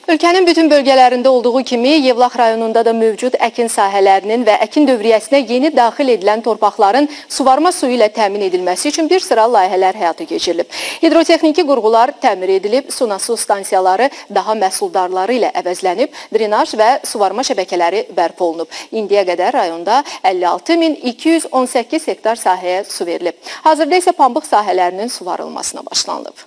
Ölkənin bütün bölgələrində olduğu kimi Yevlax rayonunda da mövcud əkin sahələrinin və əkin dövriyyəsinə yeni daxil edilən torpaqların suvarma suyu ilə təmin edilməsi üçün bir sıra layihələr həyata keçirilib. Hidrotexniki qurğular təmir edilib, su stansiyaları daha məhsuldarları ilə əvəzlənib, drenaj və suvarma şəbəkələri bərpa olunub. İndiyə qədər rayonda 56.218 hektar sahəyə su verilib. Hazırda isə pambıq sahələrinin suvarılmasına başlanılıb.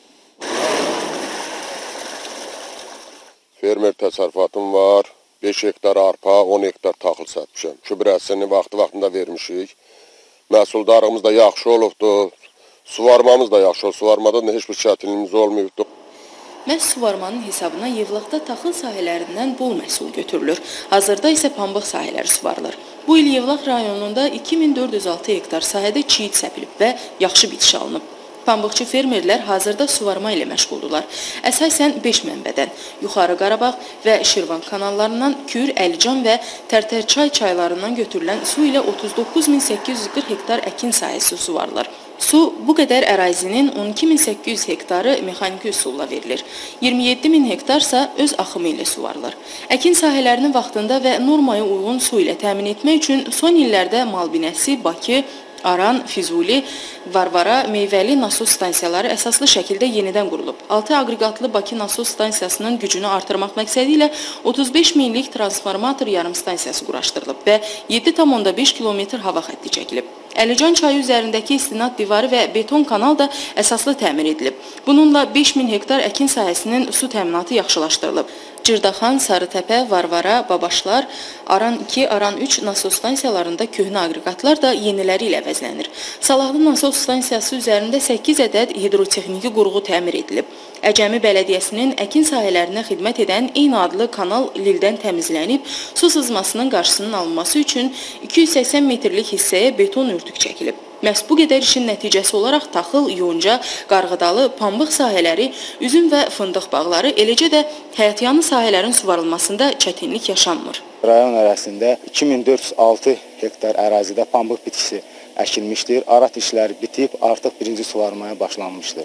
Fermer təsərrüfatım var, 5 hektar arpa, 10 hektar taxıl sətmişəm. Gübrəsini vaxtında vermişik. Məhsuldarlığımız da yaxşı olubdur, suvarmamız da yaxşı olub, suvarmada da heç bir çətinliyimiz olmayıbdır. Məhz suvarmanın hesabına Yevlaxda taxıl sahələrindən bol məhsul götürülür. Hazırda isə pambıq sahələri suvarılır. Bu il Yevlax rayonunda 2406 hektar sahədə çiyid səpilib və yaxşı bitiş alınıb. Pambıqçı fermerlər hazırda suvarma ilə məşğuldurlar. Əsasən 5 mənbədən, Yuxarı Qarabağ və Şirvan kanallarından, Kür, Əlican və Tərtərçay çaylarından götürülən su ilə 39.840 hektar əkin sahəsi suvarılır. Su bu qədər ərazinin 12.800 hektarı mexaniki üsulla verilir. 27.000 hektarsa öz axımı ilə suvarılır. Əkin sahələrini vaxtında və normaya uyğun su ilə təmin etmək üçün son illərdə Malbinəsi, Bakı, Aran, Füzuli, Varvara, meyvəli nasos stansiyaları əsaslı şəkildə yenidən qurulub. 6 aqreqatlı Bakı nasos stansiyasının gücünü artırmaq məqsədi ilə 35 minlik transformator yarım stansiyası quraşdırılıb və 7,5 kilometr hava xətti çəkilib. Əlican çayı üzərindəki istinad divarı və beton kanal da əsaslı təmir edilib. Bununla 5000 hektar əkin sahəsinin su təminatı yaxşılaşdırılıb. Cırdaxan, Sarıtəpə, Varvara, Babaşlar, Aran 2, Aran 3 nasos stansiyalarında köhnə aqreqatlar da yeniləri ilə əvəzlənir. Salahlı nasos stansiyası üzərində 8 ədəd hidrotexniki qurğu təmir edilib. Əcəmi Bələdiyyəsinin əkin sahələrinə xidmət edən eyni adlı kanal lildən təmizlənib, su sızmasının qarşısının alınması üçün 280 metrlik hissəyə beton örtük çəkilib. Məhz bu qədər işin nəticəsi olaraq taxıl, yonca, qarğıdalı, pambıq sahələri, üzüm və fındıq bağları, eləcə də həyatyanı sahələrin suvarılmasında çətinlik yaşanmır. Rayon ərazisində 2406 hektar ərazidə pambıq bitkisi əkilmişdir. Arat işləri bitib, artıq birinci suvarmaya başlanmışdır.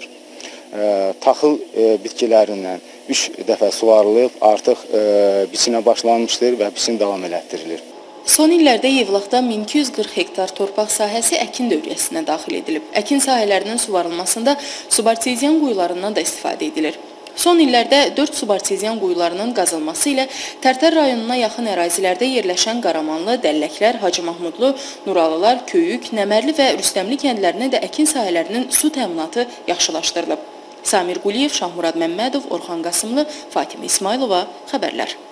Taxıl bitkilərindən 3 dəfə suvarılıb, artıq biçinə başlanmışdır və biçin davam elətdirilir. Son illərdə Yevlaxda 1240 hektar torpaq sahəsi əkin dövriyyəsinə daxil edilib. Əkin sahələrinin suvarılmasında subarteziyan quyularından da istifadə edilir. Son illərdə 4 subarteziyan quyularının qazılması ilə Tərtər rayonuna yaxın ərazilərdə yerləşən Qaramanlı, Dəlləklər, Hacı Mahmudlu, Nuralılar, Köyük, Nəmərli və Rüstəmli kəndlərinə də əkin sahələrinin su təminatı yaxşılaşdırılıb. Samir Quliyev, Şahmurad Məmmədov, Orxan Qasımlı, Fatimə İsmailova, xəbərlər.